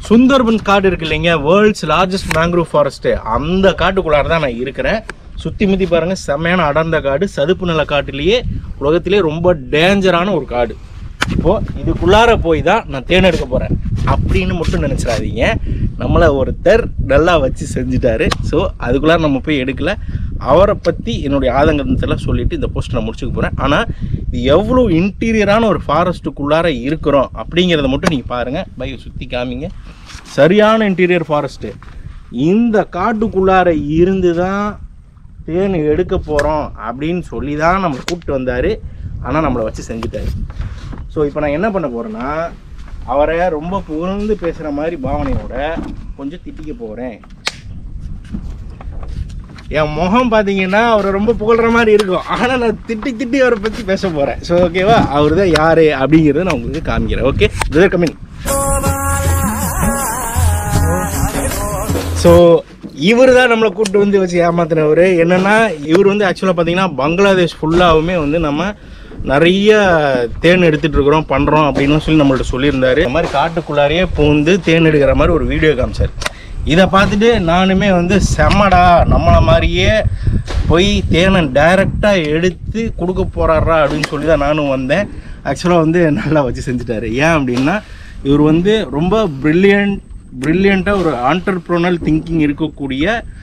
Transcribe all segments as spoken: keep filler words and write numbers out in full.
சுந்தர்பன் காடு இருக்கு இல்லைங்க, வேர்ல்ட்ஸ் லார்ஜஸ்ட் மேங்க்ரோவ் ஃபாரஸ்ட்டு, அந்த காட்டுக்குள்ளார தான் நான் இருக்கிறேன். சுற்றி முற்றி பாருங்கள், செம்மையான அடர்ந்த காடு, சதுப்பு நில காட்டுலேயே உலகத்திலே ரொம்ப டேஞ்சரான ஒரு காடு. இப்போது இதுக்குள்ளார போய் தான் நான் தேன் எடுக்க போகிறேன் அப்படின்னு மட்டும் நினச்சிடாதீங்க. நம்மளை ஒருத்தர் நல்லா வச்சு செஞ்சுட்டாரு. ஸோ அதுக்குள்ளார நம்ம போய் எடுக்கலை. அவரை பற்றி என்னுடைய ஆதங்கத்தெல்லாம் சொல்லிவிட்டு இந்த போஸ்ட் நான் முடிச்சுக்க போகிறேன். ஆனால் இது எவ்வளோ இன்டீரியரான ஒரு ஃபாரஸ்ட்டுக்குள்ளார இருக்கிறோம் அப்படிங்கிறத மட்டும் நீங்கள் பாருங்கள். பைக்கை சுற்றி காமிங்க. சரியான இன்டீரியர் ஃபாரஸ்ட்டு. இந்த காட்டுக்குள்ளார இருந்து தான் தேன் எடுக்க போகிறோம் அப்படின்னு சொல்லி தான் நம்மளை கூப்பிட்டு வந்தார். ஆனால் நம்மளை வச்சு செஞ்சுட்டாரு. ஸோ இப்போ நான் என்ன பண்ண போகிறேன்னா, அவரை ரொம்ப புகழ்ந்து பேசுகிற மாதிரி பாவனையோட கொஞ்சம் திட்டிக்க போகிறேன். என் முகம் பார்த்தீங்கன்னா அவரை ரொம்ப புகழ்கிற மாதிரி இருக்கும், ஆனால் நான் திட்டி திட்டி அவரை பற்றி பேச போகிறேன். ஸோ ஓகேவா, அவர் தான் யார் அப்படிங்கிறத நான் உங்களுக்கு காமிக்கிறேன். Okay, brother come in. So இவர் தான் நம்மளை கூப்பிட்டு வந்து வச்சு ஏமாத்தினவர். என்னென்னா, இவர் வந்து ஆக்சுவலாக பார்த்தீங்கன்னா பங்களாதேஷ் ஃபுல்லாகவுமே வந்து நம்ம நிறைய தேன் எடுத்துகிட்டு இருக்கிறோம் பண்ணுறோம் அப்படின்னு சொல்லி நம்மள்ட்ட சொல்லியிருந்தாரு. இந்த மாதிரி காட்டுக்குள்ளாரையே பூந்து தேன் எடுக்கிற மாதிரி ஒரு வீடியோ காமிச்சார். இதை பார்த்துட்டு நானுமே வந்து செம்மடா, நம்மளை மாதிரியே போய் தேனை டைரெக்டாக எடுத்து கொடுக்க போகிறாரா அப்படின்னு சொல்லி தான் நானும் வந்தேன். ஆக்சுவலாக வந்து நல்லா வச்சு செஞ்சுட்டாரு. ஏன் அப்படின்னா, இவர் வந்து ரொம்ப ப்ரில்லியன்ட் ப்ரில்லியண்ட்டாக ஒரு ஆண்டர்ப்ரோனல் திங்கிங் இருக்கக்கூடிய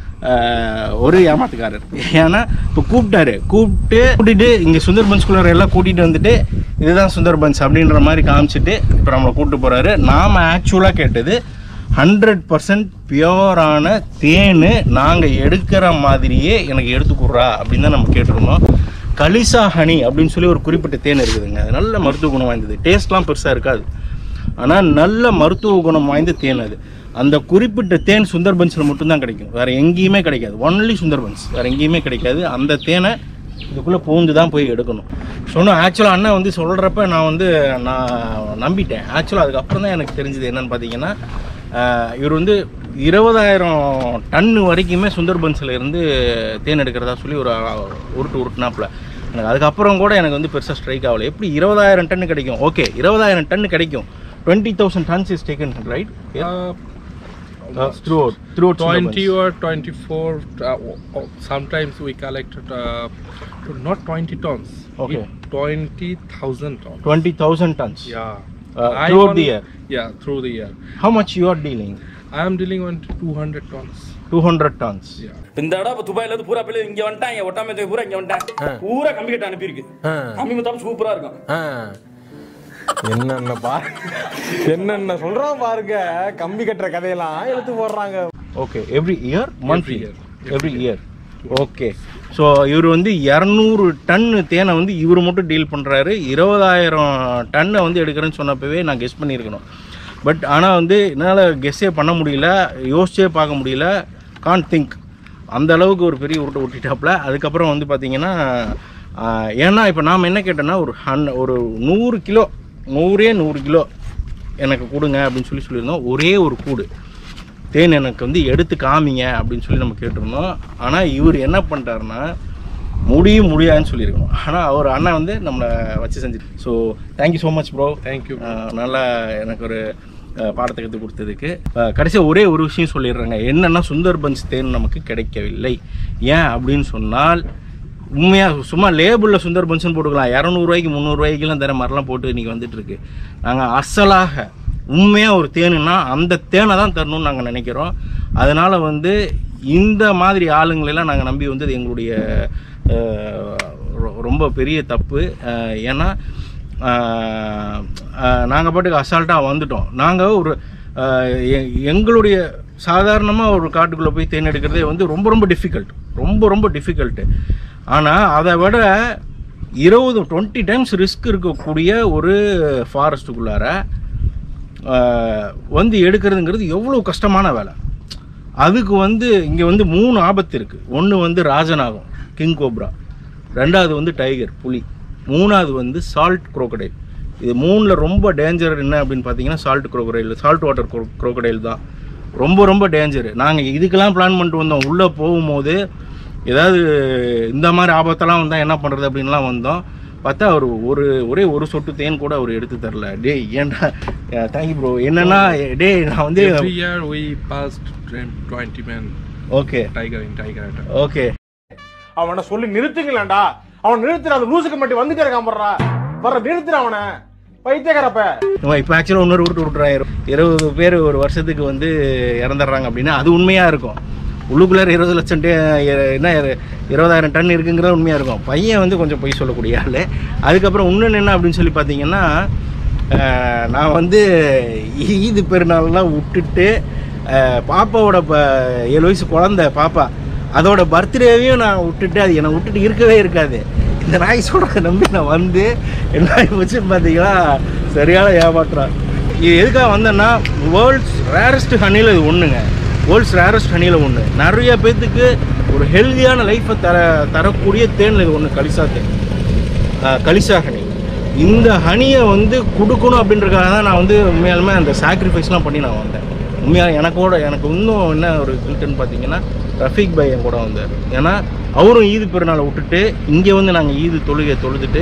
ஒரு ஏமாத்துக்காரர். ஏன்னா இப்போ கூப்பிட்டாரு, கூப்பிட்டு கூட்டிகிட்டு இங்கே சுந்தர்பன்ஸ்குள்ளார எல்லாம் கூட்டிகிட்டு வந்துட்டு இதுதான் சுந்தர்பன்ஸ் அப்படின்ற மாதிரி காமிச்சிட்டு இப்போ நம்மளை கூப்பிட்டு போகிறாரு. நாம் ஆக்சுவலாக கேட்டது ஹண்ட்ரட் பர்சன்ட் பியோரான தேன் நாங்கள் எடுக்கிற மாதிரியே எனக்கு எடுத்துக்கூட்றா அப்படின்னு தான் நம்ம கேட்டிருந்தோம். கலிசா ஹனி அப்படின்னு சொல்லி ஒரு குறிப்பிட்ட தேன் இருக்குதுங்க. அது நல்ல மருத்துவ குணம் வாய்ந்தது. டேஸ்ட்லாம் பெருசாக இருக்காது, ஆனால் நல்ல மருத்துவ குணம் வாய்ந்த தேன். அது அந்த குறிப்பிட்ட தேன் சுந்தர்பன்ஸில் மட்டும்தான் கிடைக்கும், வேறு எங்கேயுமே கிடைக்காது. ஒன்லி சுந்தர்பன்ஸ், வேறு எங்கேயுமே கிடைக்காது. அந்த தேனை இதுக்குள்ளே பூந்து தான் போய் எடுக்கணும். சொன்னோம். ஆக்சுவலாக அண்ணன் வந்து சொல்கிறப்ப நான் வந்து நான் நம்பிட்டேன். ஆக்சுவலாக அதுக்கப்புறம் தான் எனக்கு தெரிஞ்சது என்னென்னு பார்த்தீங்கன்னா, இவர் வந்து இருபதாயிரம் டன்னு வரைக்குமே சுந்தர்பன்ஸில் இருந்து தேன் எடுக்கிறதா சொல்லி ஒரு உருட்டு உருட்டுனாப்பில். எனக்கு அதுக்கப்புறம் கூட எனக்கு வந்து பெருசாக ஸ்ட்ரைக் ஆகலை. எப்படி இருபதாயிரம் டன்னு கிடைக்கும்? ஓகே, இருபதாயிரம் டன்னு கிடைக்கும். twenty thousand tons is taken, right? Yeah. Uh, uh, throughout, throughout twenty or twenty-four. Uh, sometimes we collected uh, not twenty tons. Okay. twenty thousand tons. twenty thousand tons. Yeah. Uh, throughout the year. Yeah, through the year. How much you are dealing? I am dealing on two hundred tons. two hundred tons. Yeah. இந்த தடவை துபாயில இருந்து பூரா பிள்ளை இங்க வந்துட்டாங்க. ஒட்டாமே பூரா இங்க வந்துட்டாங்க. பூரா கம்பி கட்ட அனுப்பி இருக்கு. கம்பி மொத்தம் சூப்பரா இருக்கும். என்னென்ன பா என்னென்ன சொல்றோம் பாருங்க, கம்பி கட்டுற கதையெல்லாம் எடுத்து போடுறாங்க. Okay, every year monthly every year. Okay, so இவர் வந்து இரநூறு டன்னு தேனை வந்து இவர் மட்டும் டீல் பண்ணுறாரு. இருபதாயிரம் டன்னை வந்து எடுக்கிறேன்னு சொன்னப்பவே நான் கெஸ் பண்ணியிருக்கணும். பட் ஆனால் வந்து என்னால் கெஸ்ஸே பண்ண முடியல, யோசிச்சே பார்க்க முடியல. கான்ட் திங்க் அந்த அளவுக்கு ஒரு பெரிய உருட்டை விட்டுட்டாப்புல. அதுக்கப்புறம் வந்து பார்த்திங்கன்னா, ஏன்னா இப்போ நாம் என்ன கேட்டோன்னா, ஒரு ஹன் ஒரு நூறு கிலோ நூறே நூறு கிலோ எனக்கு கொடுங்க அப்படின்னு சொல்லி சொல்லியிருந்தோம். ஒரே ஒரு கூடு தேன் எனக்கு வந்து எடுத்து காமிங்க அப்படின்னு சொல்லி நம்ம கேட்டிருந்தோம். ஆனால் இவர் என்ன பண்ணிட்டாருன்னா, முடியும் முடியாதுன்னு சொல்லியிருக்கணும். ஆனால் அவர் அண்ணா வந்து நம்மளை வச்சு செஞ்சு. So thank you so much bro. Thank you. நல்லா எனக்கு ஒரு பாடத்தை கற்றுக் கொடுத்ததுக்கு. கடைசியாக ஒரே ஒரு விஷயம் சொல்லிடுறேங்க. என்னென்னா, சுந்தர்பன்ஸ் தேன் நமக்கு கிடைக்கவில்லை. ஏன் அப்படின்னு சொன்னால், உண்மையாக சும்மா லேபிளில் சுந்தர்பன்ஸ்னு போட்டுக்கலாம். இரநூறுவாய்க்கு முந்நூறுரூவாய்க்கெலாம் தர மாதிரிலாம் போட்டு இன்றைக்கி வந்துட்டுருக்கு. நாங்கள் அசலாக உண்மையாக ஒரு தேனுன்னா அந்த தேனை தான் தரணும்னு நாங்கள் நினைக்கிறோம். அதனால் வந்து இந்த மாதிரி ஆளுங்களெல்லாம் நாங்கள் நம்பி வந்தது எங்களுடைய ரொம்ப பெரிய தப்பு. ஏன்னா நாங்கள் பாட்டுக்கு அசால்ட்டாக வந்துட்டோம். நாங்கள் ஒரு எங்களுடைய சாதாரணமாக ஒரு காட்டுக்குள்ளே போய் தேன் எடுக்கிறதே வந்து ரொம்ப ரொம்ப டிஃபிகல்ட், ரொம்ப ரொம்ப டிஃபிகல்ட்டு. ஆனால் அதை விட இருபது டுவெண்ட்டி டைம்ஸ் ரிஸ்க் இருக்கக்கூடிய ஒரு ஃபாரஸ்ட்டுக்குள்ளார வந்து எடுக்கிறதுங்கிறது எவ்வளோ கஷ்டமான வேலை. அதுக்கு வந்து இங்கே வந்து மூணு ஆபத்து இருக்குது. ஒன்று வந்து ராஜநாகம், கிங் கோப்ரா. ரெண்டாவது வந்து டைகர், புலி. மூணாவது வந்து சால்ட் குரோக்கடைல். இது மூணில் ரொம்ப டேஞ்சர் என்ன அப்படின்னு பார்த்தீங்கன்னா, salt crocodile, salt water crocodile தான் ரொம்ப ரொம்ப டேஞ்சரு. நாங்கள் இதுக்கெல்லாம் பிளான் பண்ணிட்டு வந்தோம். உள்ளே போகும்போது ஏதாவது இந்த மாதிரி ஆபத்தெல்லாம் வந்தால் என்ன பண்ணுறது அப்படின்லாம் வந்தோம். பார்த்தா அவர் ஒரு ஒரே ஒரு சொட்டு தேன் கூட அவர் எடுத்து தரல. டே ஏன்டா தேங்க்யூ ப்ரோ. என்னன்னா டே நான் வந்து every year we passed twenty men. Okay Tiger in Tiger. Okay. அவனை சொல்லி நிறுத்துங்களேன்டா. அவன் நிறுத்துற அந்த லூசுக்கு மட்டும் வந்துட்டே இருக்கான் போடுறா. வர நிறுத்துற அவனை பைத்தியக்காரப்ப. இப்போ ஆக்சுவலாக இன்னொரு விட்டு விட்டுறாயிரும். இருபது பேர் ஒரு வருஷத்துக்கு வந்து இறந்துடுறாங்க அப்படின்னா அது உண்மையாக இருக்கும். உள்ளுக்குள்ளார இருபது லட்சம் டே என்ன இருபதாயிரம் டன் இருக்குங்கிறது உண்மையாக இருக்கும். பையன் வந்து கொஞ்சம் பொய் சொல்லக்கூடிய ஆள். அதுக்கப்புறம் இன்னொன்று என்ன அப்படின்னு சொல்லி பார்த்தீங்கன்னா, நான் வந்து ஈது பெருநாள்லாம் விட்டுட்டு பாப்பாவோட ப ஏழு வயசு குழந்த பாப்பா அதோட பர்த்டேவையும் நான் விட்டுட்டு அது என்னை விட்டுட்டு இருக்கவே இருக்காது. இந்த நாய் சொல்கிறத நம்பி நான் வந்து என்ன வச்சுன்னு பார்த்தீங்கன்னா சரியான ஏமாற்றம். இது எதுக்காக வந்தேன்னா, வேர்ல்ட்ஸ் ரேரஸ்ட் ஹனியில் இது ஒன்றுங்க. வேர்ல்ட்ஸ் ரேரஸ்ட் ஹனியில் ஒன்று. நிறைய பேர்த்துக்கு ஒரு ஹெல்தியான லைஃப்பை தர தரக்கூடிய தேனில் இது ஒன்று கலிசா தேன், கலிசா ஹனி. இந்த ஹனியை வந்து கொடுக்கணும் அப்படின்றதுக்காக தான் நான் வந்து உண்மையாலுமே அந்த சாக்ரிஃபைஸ்லாம் பண்ணி நான் வந்தேன். உண்மையாக எனக்கோட எனக்கு இன்னும் என்ன ஒரு கில்ட்டுன்னு பார்த்தீங்கன்னா, ரஃபீக் பாய் என் கூட வந்தார். ஏன்னா அவரும் ஈது பெருநாளை விட்டுட்டு இங்கே வந்து நாங்கள் ஈது தொழுகை தொழுதுட்டு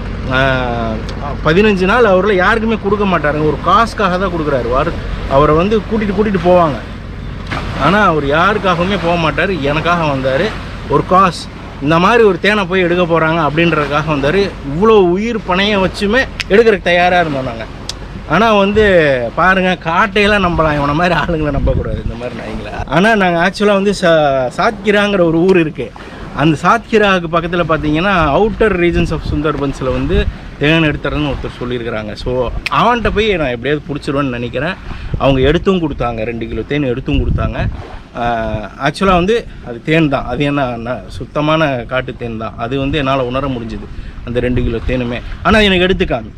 பதினஞ்சு நாள் அவரில் யாருக்குமே கொடுக்க மாட்டாருங்க. ஒரு காசுக்காக தான் கொடுக்குறாரு. வார் அவரை வந்து கூட்டிகிட்டு கூட்டிகிட்டு போவாங்க. ஆனால் அவர் யாருக்காகவுமே போக மாட்டார். எனக்காக வந்தார். ஒரு காசு இந்த மாதிரி ஒரு தேனை போய் எடுக்க போகிறாங்க அப்படின்றதுக்காக வந்தார். இவ்வளோ உயிர் பணையை வச்சுமே எடுக்கிறதுக்கு தயாராக இருந்தோம் நாங்கள். ஆனால் வந்து பாருங்கள், காட்டையெல்லாம் நம்பலாம், இவனை மாதிரி ஆளுங்களை நம்பக்கூடாது, இந்த மாதிரி நாய்ங்களா. ஆனால் நாங்கள் ஆக்சுவலாக வந்து சா சாத்கிராங்கிற ஒரு ஊர் இருக்குது. அந்த சாத்கிராவுக்கு பக்கத்தில் பார்த்தீங்கன்னா அவுட்டர் ரீஜன்ஸ் ஆஃப் சுந்தர்பன்ஸில் வந்து தேன் எடுத்துறதுன்னு ஒருத்தர் சொல்லியிருக்கிறாங்க. ஸோ அவன்கிட்ட போய் நான் எப்படியாவது பிடிச்சிருவேன்னு நினைக்கிறேன். அவங்க எடுத்தும் கொடுத்தாங்க, ரெண்டு கிலோ தேன் எடுத்தும் கொடுத்தாங்க. ஆக்சுவலாக வந்து அது தேன் தான், அது என்ன சுத்தமான காட்டு தேன் தான். அது வந்து என்னால் உணர முடிஞ்சுது அந்த ரெண்டு கிலோ தேனுமே. ஆனால் எனக்கு எடுத்துக்காமி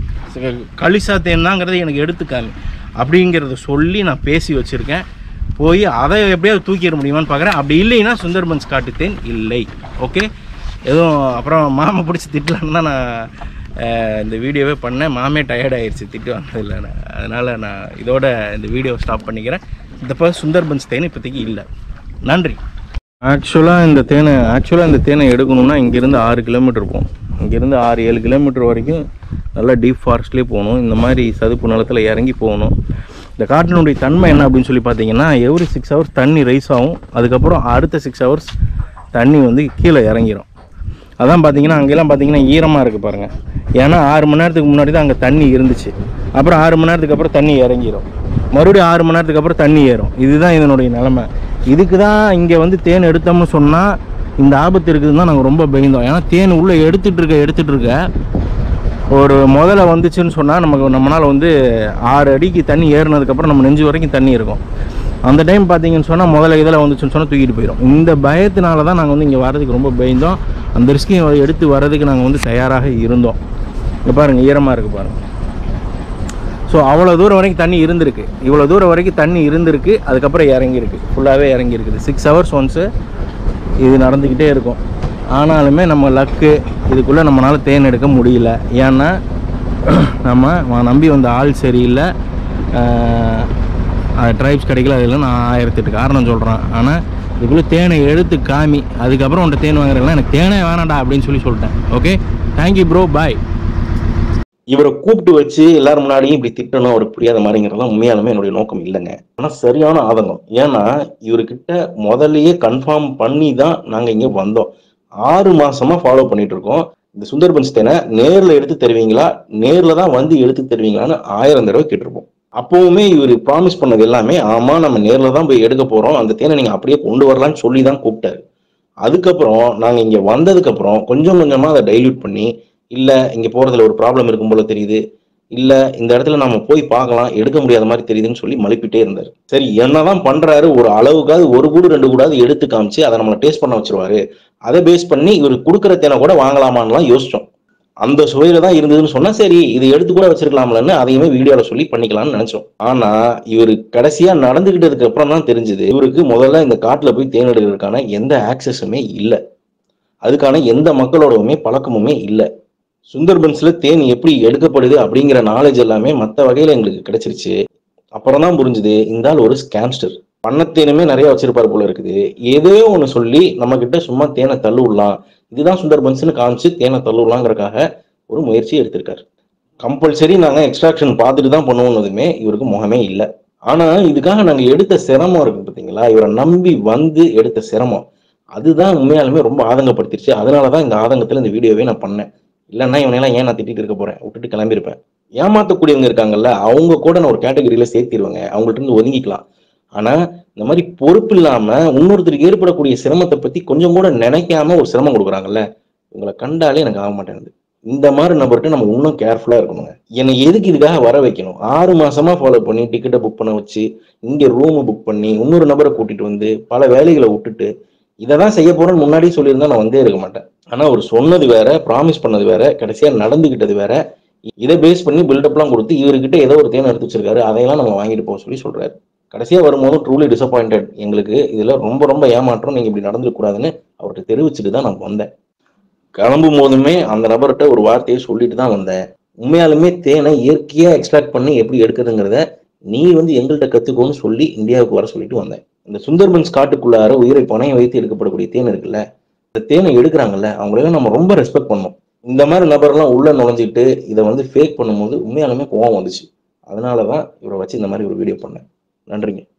கலிசா தேன் தாங்கிறத எனக்கு எடுத்துக்காமி அப்படிங்கிறத சொல்லி நான் பேசி வச்சுருக்கேன். போய் அதை எப்படியாவது தூக்கிட முடியுமான்னு பார்க்குறேன். அப்படி இல்லைன்னா சுந்தர்பன்ஸ் காட்டு தேன் இல்லை. ஓகே, எதுவும் அப்புறம் மாமா பிடிச்சி திட்டலான்னு தான் நான் இந்த வீடியோவே பண்ணேன். மாமே டயர்ட் ஆகிடுச்சு திட்டு வந்ததில்லை. அதனால் நான் இதோட இந்த வீடியோவை ஸ்டாப் பண்ணிக்கிறேன். இந்த சுந்தர்பன்ஸ் தேன் இப்போதைக்கு இல்லை. நன்றி. ஆக்சுவலாக இந்த தேனை ஆக்சுவலாக இந்த தேனை எடுக்கணும்னா இங்கேருந்து ஆறு கிலோமீட்டர் போகும். இங்கேருந்து ஆறு ஏழு கிலோமீட்டர் வரைக்கும் நல்லா டீப் ஃபாரஸ்ட்லேயே போகணும். இந்த மாதிரி சதுப்பு நிலத்தில் இறங்கி போகணும். இந்த காட்டினுடைய தன்மை என்ன அப்படின்னு சொல்லி பார்த்தீங்கன்னா, எவ்ரி சிக்ஸ் ஹவர்ஸ் தண்ணி ரைஸ் ஆகும். அதுக்கப்புறம் அடுத்த சிக்ஸ் ஹவர்ஸ் தண்ணி வந்து கீழே இறங்கிடும். அதான் பார்த்தீங்கன்னா அங்கெல்லாம் பார்த்தீங்கன்னா ஈரமாக இருக்குது பாருங்கள். ஏன்னா ஆறு மணி நேரத்துக்கு முன்னாடி தான் அங்கே தண்ணி இருந்துச்சு. அப்புறம் ஆறு மணி நேரத்துக்கு அப்புறம் தண்ணி இறங்கிடும். மறுபடியும் ஆறு மணி நேரத்துக்கு அப்புறம் தண்ணி ஏறும். இதுதான் இதனுடைய நிலமை. இதுக்கு தான் இங்கே வந்து தேன் எடுத்தோம்னு சொன்னால் இந்த ஆபத்து இருக்குதுன்னு தான் நாங்கள் ரொம்ப பயந்தோம். ஏன்னா தேன் உள்ளே எடுத்துகிட்டு இருக்க எடுத்துகிட்டு இருக்க ஒரு முதல்ல வந்துச்சுன்னு சொன்னால் நமக்கு நம்மளால் வந்து ஆறு அடிக்கு தண்ணி ஏறினதுக்கப்புறம் நம்ம நெஞ்சு வரைக்கும் தண்ணி இருக்கும். அந்த டைம் பார்த்தீங்கன்னு சொன்னால் முதல்ல இதில் வந்துச்சுன்னு சொன்னால் தூக்கிட்டு போயிடும். இந்த பயத்தினால தான் நாங்கள் வந்து இங்கே வரதுக்கு ரொம்ப பயந்தோம். அந்த ரிஸ்கையும் எடுத்து வர்றதுக்கு நாங்கள் வந்து தயாராக இருந்தோம். இங்கே பாருங்கள், ஈரமாக இருக்குது பாருங்கள். ஸோ அவ்வளோ தூரம் வரைக்கும் தண்ணி இருந்திருக்கு. இவ்வளோ தூரம் வரைக்கும் தண்ணி இருந்திருக்கு. அதுக்கப்புறம் இறங்கியிருக்கு, ஃபுல்லாகவே இறங்கியிருக்குது. சிக்ஸ் ஹவர்ஸ் ஒன்ஸு இது நடந்துக்கிட்டே இருக்கும். ஆனாலுமே நம்ம லக்கு, இதுக்குள்ளே நம்மளால் தேன் எடுக்க முடியல. ஏன்னா நம்ம நம்பி வந்த ஆள் சரியில்லை, ட்ரைப்ஸ் கிடைக்கல. அதெல்லாம் நான் ஆயிரத்தெட்டு காரணம் சொல்கிறேன். ஆனால் இதுக்குள்ளே தேனை எடுத்து காமி, அதுக்கப்புறம் உன்ட்ட தேன் வாங்குறதுலாம் எனக்கு தேனே வேணாண்டா அப்படின்னு சொல்லி சொல்லிட்டேன். Okay, thank you bro, bye. இவரை கூப்பிட்டு வச்சு எல்லாரும் முன்னாடியும் இப்படி திட்டணும், அவருக்கு புரியாத மாதிரிங்கிறதுலாம் உண்மையாலுமே என்னுடைய நோக்கம் இல்லைங்க. ஆனால் சரியான ஆதங்கம். ஏன்னா இவர்கிட்ட முதல்லயே கன்ஃபார்ம் பண்ணி தான் நாங்கள் இங்கே வந்தோம். ஆறு மாசமா ஃபாலோ பண்ணிட்டு இருக்கோம். இந்த சுந்தர்பன்ஸ் தேனை நேரில் எடுத்து தருவீங்களா, நேரில் தான் வந்து எடுத்து தருவீங்களான்னு ஆயிரம் தடவை கேட்டிருப்போம். அப்பவுமே இவர் ப்ராமிஸ் பண்ணது எல்லாமே ஆமா நம்ம நேரில் தான் போய் எடுக்க போறோம், அந்த தேனை நீங்க அப்படியே கொண்டு வரலான்னு சொல்லி தான் கூப்பிட்டாரு. அதுக்கப்புறம் நாங்க இங்க வந்ததுக்கு அப்புறம் கொஞ்சம் கொஞ்சமா அதை டைல்யூட் பண்ணி, இல்ல இங்க போறதுல ஒரு ப்ராப்ளம் இருக்கும் போல தெரியுது, இல்ல இந்த இடத்துல நம்ம போய் பார்க்கலாம், எடுக்க முடியாத மாதிரி தெரியுதுன்னு சொல்லி மழுப்பிட்டே இருந்தாரு. சரி என்னதான் பண்றாரு, ஒரு அளவுக்காவது ஒரு கூடு ரெண்டு கூடாது எடுத்து காமிச்சு அதை நம்மளை டேஸ்ட் பண்ண வச்சிருவாரு, அதை பேஸ் பண்ணி இவர் கொடுக்குற தேனை கூட வாங்கலாமான்லாம் யோசிச்சோம். அந்த சுவையில தான் இருந்ததுன்னு சொன்னா சரி இது எடுத்து கூட வச்சிருக்கலாம்லன்னு அதையுமே வீடியோல சொல்லி பண்ணிக்கலாம்னு நினைச்சோம். ஆனா இவரு கடைசியா நடந்துகிட்டதுக்கு அப்புறம் தான் தெரிஞ்சது, இவருக்கு முதல்ல இந்த காட்டுல போய் தேன் எடுக்கிறதுக்கான எந்த ஆக்சஸுமே இல்லை, அதுக்கான எந்த மக்களோடவுமே பழக்கமுமே இல்லை. சுந்தர்பன்ஸ்ல தேன் எப்படி எடுக்கப்படுது அப்படிங்கிற நாலேஜ் எல்லாமே மற்ற வகையில எங்களுக்கு கிடைச்சிருச்சு. அப்புறம் தான் புரிஞ்சுது இந்த ஆள் ஒரு ஸ்கேம்ஸ்டர். பண்ணத்தேனுமே நிறைய வச்சிருப்பாரு போல இருக்குது. ஏதோ ஒண்ணு சொல்லி நம்ம கிட்ட சும்மா தேனை தள்ளு விடலாம், இதுதான் சுந்தர்பன்ஸ்னு காமிச்சு தேனை தள்ளுலாங்கிறதுக்காக ஒரு முயற்சி எடுத்திருக்காரு. கம்பல்சரி நாங்கள் எக்ஸ்ட்ராக்ஷன் பார்த்துட்டு தான் பண்ணுவோன்னதுமே இவருக்கு முகமே இல்லை. ஆனால் இதுக்காக நாங்கள் எடுத்த சிரமம் இருக்கு பார்த்தீங்களா, இவரை நம்பி வந்து எடுத்த சிரமம் அதுதான் உண்மையாலுமே ரொம்ப ஆதங்கப்படுத்திடுச்சு. அதனால தான் இந்த ஆதங்கத்தில் இந்த வீடியோவே நான் பண்ணேன். இல்லைன்னா இவனையெல்லாம் ஏன் நான் திட்டிட்டு இருக்க போகிறேன், விட்டுட்டு கிளம்பியிருப்பேன். ஏமாற்றக்கூடியவங்க இருக்காங்கல்ல, அவங்க கூட நான் ஒரு கேட்டகரியில் சேர்த்திருவேங்க, அவங்கள்ட்ட இருந்து ஒதுங்கிக்கலாம். ஆனால் இந்த மாதிரி பொறுப்பு இல்லாமல் இன்னொருத்தருக்கு ஏற்படக்கூடிய சிரமத்தை பற்றி கொஞ்சம் கூட நினைக்காம ஒரு சிரமம் கொடுக்குறாங்கல்ல, இவங்களை கண்டாலே எனக்கு ஆக மாட்டேங்குது. இந்த மாதிரி நபர்கிட்ட நம்ம இன்னும் கேர்ஃபுல்லாக இருக்கணுங்க. என்னை எதுக்கு இதுக்காக வர வைக்கணும்? ஆறு மாசமா ஃபாலோ பண்ணி டிக்கெட்டை புக் பண்ண வச்சு இங்கே ரூமு புக் பண்ணி இன்னொரு நபரை கூட்டிட்டு வந்து பல வேலைகளை விட்டுட்டு இதை தான் செய்ய போறேன்னு முன்னாடியே சொல்லியிருந்தா நான் வந்தே இருக்க மாட்டேன். ஆனால் அவர் சொன்னது வேற, ப்ராமிஸ் பண்ணது வேற, கடைசியாக நடந்துகிட்டது வேற. இதை பேஸ் பண்ணி பில்டப்லாம் கொடுத்து இவர்கிட்ட ஏதோ ஒரு தேனை எடுத்து வச்சிருக்காரு, அதையெல்லாம் நம்ம வாங்கிட்டு போக சொல்லி சொல்றாரு. கடைசியாக வரும்போது ட்ரூலி டிசப்பாயிண்டட், எங்களுக்கு இதில் ரொம்ப ரொம்ப ஏமாற்றம், நீங்கள் இப்படி நடந்துக்கூடாதுன்னு அவர்கிட்ட தெரிவிச்சுட்டு தான் நான் வந்தேன். கிளம்பும் போதுமே அந்த நபர்கிட்ட ஒரு வார்த்தையை சொல்லிட்டு தான் வந்தேன். உண்மையாலுமே தேனை இயற்கையா எக்ஸ்ட்ராக்ட் பண்ணி எப்படி எடுக்கிறதுங்கிறத நீ வந்து எங்கள்கிட்ட கத்துக்கோன்னு சொல்லி இந்தியாவுக்கு வர சொல்லிட்டு வந்தேன். இந்த சுந்தர்பன்ஸ் காட்டுக்குள்ளார உயிரை பணையம் வைத்து எடுக்கப்படக்கூடிய தேன் இருக்குல்ல, இந்த தேனை எடுக்கிறாங்கல்ல, அவங்களெல்லாம் நம்ம ரொம்ப ரெஸ்பெக்ட் பண்ணணும். இந்த மாதிரி நபர்லாம் உள்ள நுழைஞ்சிட்டு இதை வந்து ஃபேக் பண்ணும்போது உண்மையாலுமே கோவம் வந்துச்சு. அதனாலதான் இவரை வச்சு இந்த மாதிரி ஒரு வீடியோ பண்ணேன். நன்றிங்க.